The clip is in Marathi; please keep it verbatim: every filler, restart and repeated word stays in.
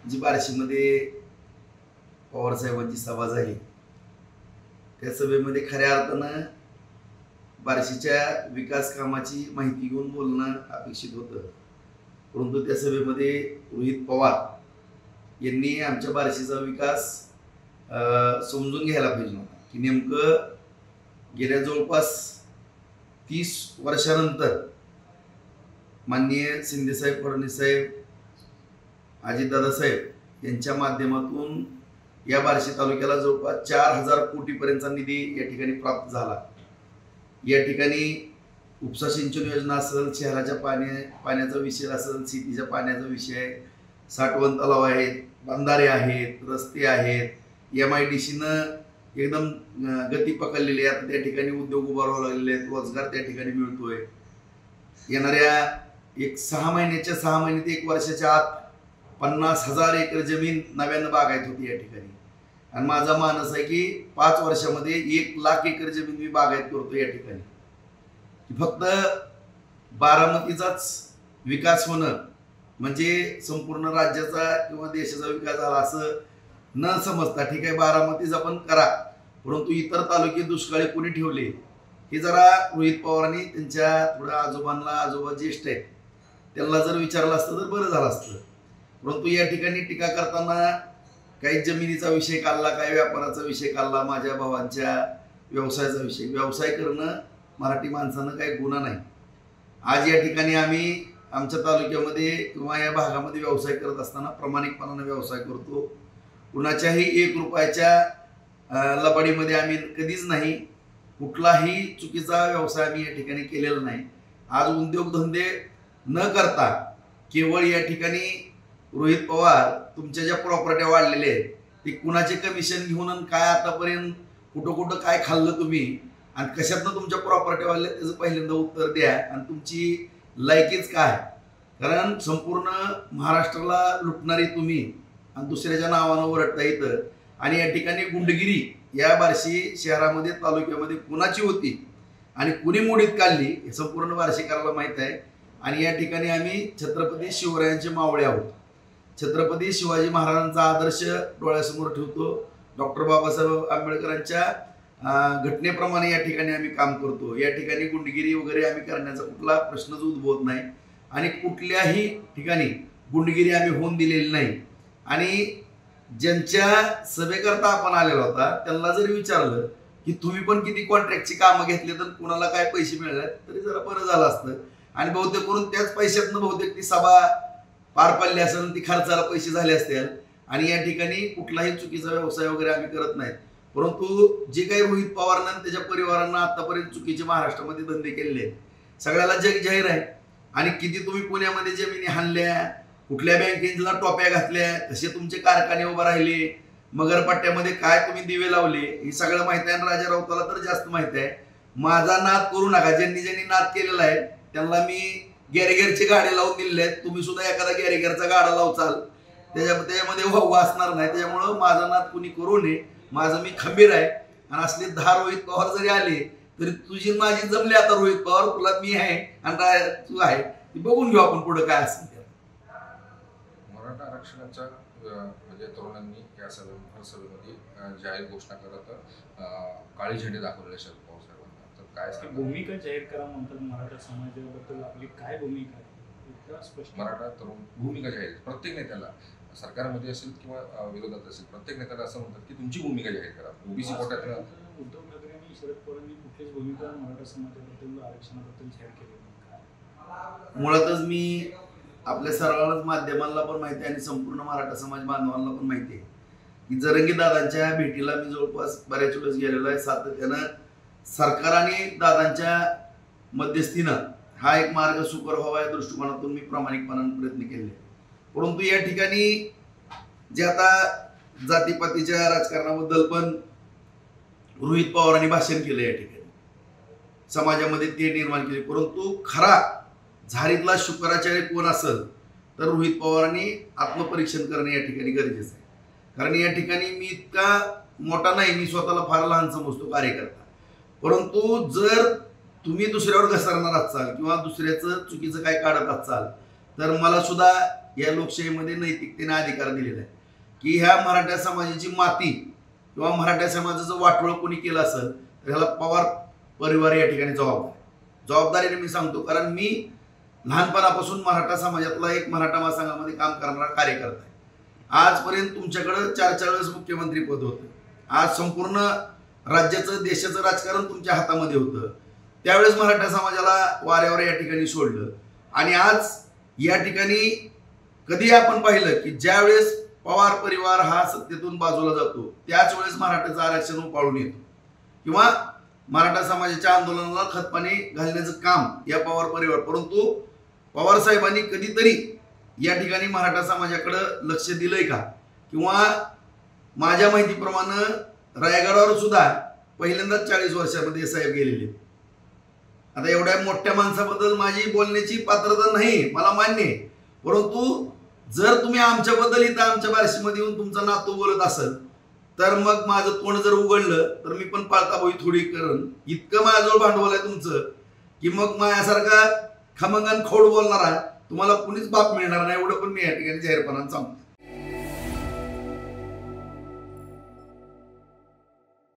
जी बार्शीमध्ये पवारसाहेबांची सभा झाली त्या सभेमध्ये खऱ्या अर्थानं बार्शीच्या विकास कामाची माहिती घेऊन बोलणं अपेक्षित होतं, परंतु त्या सभेमध्ये रोहित पवार यांनी आमच्या बार्शीचा विकास समजून घ्यायला पाहिजे होता की नेमकं गेल्या जवळपास तीस वर्षानंतर माननीय शिंदेसाहेब, फडणवीससाहेब, अजितदादा साहेब यांच्या माध्यमातून या बार्शी तालुक्याला जवळपास चार हजार कोटीपर्यंतचा निधी या ठिकाणी प्राप्त झाला। या ठिकाणी उपसा सिंचन योजना असेल, शहराच्या पाण्या पाण्याचा विषय असेल, शेतीच्या पाण्याचा विषय, साठवण तलाव आहेत, बंधारे आहेत, रस्ते आहेत, एम आय डी सीनं एकदम गती पकडलेली आहे। त्या ठिकाणी उद्योग उभारावे लागलेले आहेत, रोजगार त्या ठिकाणी मिळतोय। येणाऱ्या एक सहा महिन्याच्या सहा महिने ते एक वर्षाच्या आत पन्नास हजार एकर जमीन नव्यानं बागायत होती या ठिकाणी, आणि माझा मानस आहे की पाच वर्षामध्ये एक लाख एकर जमीन मी बागायत करतो या ठिकाणी। फक्त बारामतीचाच विकास होणं म्हणजे संपूर्ण राज्याचा किंवा देशाचा विकास झाला असं न समजता, ठीक आहे बारामतीचा पण करा, परंतु इतर तालुके दुष्काळी कोणी ठेवले हे जरा रोहित पवारांनी त्यांच्या थोड्या आजोबांना, आजोबा ज्येष्ठ आहेत त्यांना जर विचारलं असतं तर बरं झालं असतं। परंतु या ठिकाणी टीका करताना काही जमिनीचा विषय काढला, काही व्यापाराचा विषय काढला, माझ्या भावांच्या व्यवसायाचा विषय। व्यवसाय करणं मराठी माणसानं काही गुन्हा नाही। आज या ठिकाणी आम्ही आमच्या तालुक्यामध्ये किंवा या भागामध्ये व्यवसाय करत असताना प्रामाणिकपणाने व्यवसाय करतो। कुणाच्याही एक रुपयाच्या लबाडीमध्ये आम्ही कधीच नाही, कुठलाही चुकीचा व्यवसाय आम्ही या ठिकाणी केलेला नाही। आज उद्योगधंदे न करता केवळ या ठिकाणी रोहित पवार तुमच्या ज्या प्रॉपर्ट्या वाढलेल्या आहेत ते कुणाचे कमिशन घेऊन काय आतापर्यंत कुठं कुठं काय खाल्लं तुम्ही आणि कशातनं तुमच्या प्रॉपर्टी वाढल्या त्याचं पहिल्यांदा उत्तर द्या, आणि तुमची लायकीच काय। कारण संपूर्ण महाराष्ट्राला लुटणारी तुम्ही आणि दुसऱ्याच्या नावानं ओरडता येतं, आणि या ठिकाणी गुंडगिरी या बार्शी शहरामध्ये तालुक्यामध्ये कुणाची होती आणि कुणी मोडीत काढली हे संपूर्ण बार्शीकराला माहीत आहे। आणि या ठिकाणी आम्ही छत्रपती शिवरायांचे मावळे आहोत। छत्रपती शिवाजी महाराजांचा आदर्श डोळ्यासमोर ठेवतो। डॉक्टर बाबासाहेब आंबेडकरांच्या घटनेप्रमाणे या ठिकाणी आम्ही काम करतो। या ठिकाणी गुंडगिरी वगैरे आम्ही करण्याचा कुठला प्रश्नच उद्भवत नाही, आणि कुठल्याही ठिकाणी गुंडगिरी आम्ही होऊन दिलेली नाही। आणि ज्यांच्या सभेकरता आपण आलेला होता त्यांना जरी विचारलं की तुम्ही पण किती कॉन्ट्रॅक्टची कामं घेतली तर कुणाला काय पैसे मिळाले तरी जरा बरं झालं असतं, आणि बहुतेक करून त्याच पैशातनं बहुतेक ती सभा पार पडली असेल, ती खर्चाला पैसे झाले असतील। आणि या ठिकाणी कुठलाही चुकीचा व्यवसाय वगैरे आम्ही करत नाहीत, परंतु जे काही रोहित पवारांना त्याच्या परिवारांना आतापर्यंत चुकीचे महाराष्ट्रामध्ये धंदे केलेले आहेत सगळ्याला जग जाहीर आहे। आणि किती तुम्ही पुण्यामध्ये जमिनी हाणल्या, कुठल्या बँकेला टोप्या घातल्या, कसे तुमचे कारखाने उभे राहिले, मगरपट्ट्यामध्ये काय तुम्ही दिवे लावले हे सगळं माहिती आहे, आणि राजा राऊताला तर जास्त माहिती आहे। माझा नाद करू नका, ज्यांनी ज्यांनी नाद केलेला आहे त्यांना मी गॅरेगरची गाडी लावून दिलेले आहेत, तुम्ही सुद्धा एखादा गॅरेगरचा गाडा लावचाल त्याच्या त्याच्यामध्ये वाव असणार नाही। त्याच्यामुळं माझा नाद कुणी करू नये, माझं मी खंबीर आहे। आणि असले दहा रोहित पवार जरी आले तरी तुझी माझी जमली आता रोहित पवार, तुला मी आहे आणि तू आहे, बघून घेऊ आपण पुढे काय असेल ते। मराठा आरक्षणाच्या म्हणजे तरुणांनी या सभेमध्ये जाहीर घोषणा करत काळी झेंडे दाखवलेले शरद पवार साहेबांना, तर काय भूमिका जाहीर करा म्हणतात मराठा समाजाबद्दल आपली काय भूमिका आहे स्पष्ट? मराठा तरुण भूमिका जाहीर प्रत्येक नेत्याला सरकारमध्ये असेल किंवा विरोधात असेल प्रत्येक नेत्याला असं म्हणतात की तुमची भूमिका जाहीर करा। ओबीसी कोट्यातनं उद्धव ठाकरे आणि शरद पवारांनी कुठलीच भूमिका मराठा समाजाबद्दल आरक्षणाबद्दल जाहीर केली नाही। मुळातच मी आपल्या सर्वांनाच माध्यमांना पण माहिती आहे आणि संपूर्ण मराठा समाज बांधवांना पण माहिती आहे की जरंगी दादांच्या भेटीला मी जवळपास बऱ्याच वेळेस गेलेलो आहे। सातत्यानं सरकार आणि दादांच्या मध्यस्थीनं हा एक मार्ग सुकर व्हावा या दृष्टिकोनातून मी प्रामाणिकपणाने प्रयत्न केले, परंतु या ठिकाणी जे आता जातीपातीच्या राजकारणाबद्दल पण रोहित पवारांनी भाषण केलं या ठिकाणी समाजामध्ये ते निर्माण केले, परंतु खरा झारीतला शुक्राचार्य कोण असेल तर रोहित पवारांनी आत्मपरीक्षण करणे या ठिकाणी गरजेचं आहे। कारण या ठिकाणी मी इतका मोठा नाही, मी स्वतःला फार लहान समजतो कार्यकर्ता, परंतु जर तुम्ही दुसऱ्यावर घसरणार असाल किंवा दुसऱ्याचं चुकीचं काय काढत असाल तर मला सुद्धा या लोकशाहीमध्ये नैतिकतेने अधिकार दिलेला आहे की ह्या मराठा समाजाची माती किंवा मराठा समाजाचं वाटोळं कोणी केलं असेल तर ह्याला पवार परिवार या ठिकाणी जबाबदार जबाबदारीने मी सांगतो, कारण मी लहानपणापासून मराठा समाजातला एक मराठा महासंघामध्ये काम करणारा कार्यकर्ता आहे. आजपर्यंत तुमच्याकडं चार चार वेळेस मुख्यमंत्री पद होतं. आज संपूर्ण राज्याचं देशाचं राजकारण तुमच्या हातामध्ये होतं. त्यावेळेस मराठा समाजाला वाऱ्यावर या ठिकाणी सोडलं आणि आज या ठिकाणी कधी आपण पाहिलं की ज्या वेळेस पवार परिवार हा सत्तेतून बाजूला जातो त्याच वेळेस मराठाचं आरक्षण उपाळून येतो किंवा मराठा समाजाच्या आंदोलनाला खतपाणी घालण्याचं काम या पवार परिवार, परंतु पवार साहेबांनी कधीतरी या ठिकाणी मराठा समाजाकडे लक्ष दिलंय का? किंवा माझ्या माहितीप्रमाणे रायगडावर सुद्धा पहिल्यांदाच चाळीस वर्षामध्ये साहेब गेलेले. आता एवढ्या मोठ्या माणसाबद्दल माझी बोलण्याची पात्रता नाही, मला मान्य आहे, परंतु जर तुम्ही आमच्याबद्दल इथं आमच्या बार्शीमध्ये येऊन तुमचा नातू बोलत असेल तर मग माझं तोंड जर उघडलं तर मी पण पाळता बोई थोडी करण. इतकं माझ्याजवळ भांडवल आहे तुमचं की मग माझ्यासारखा खमंगन खोड बोलणारा तुम्हाला कुणीच बाप मिळणार नाही, एवढं पण मी या ठिकाणी जाहीरपणाने सांगतो.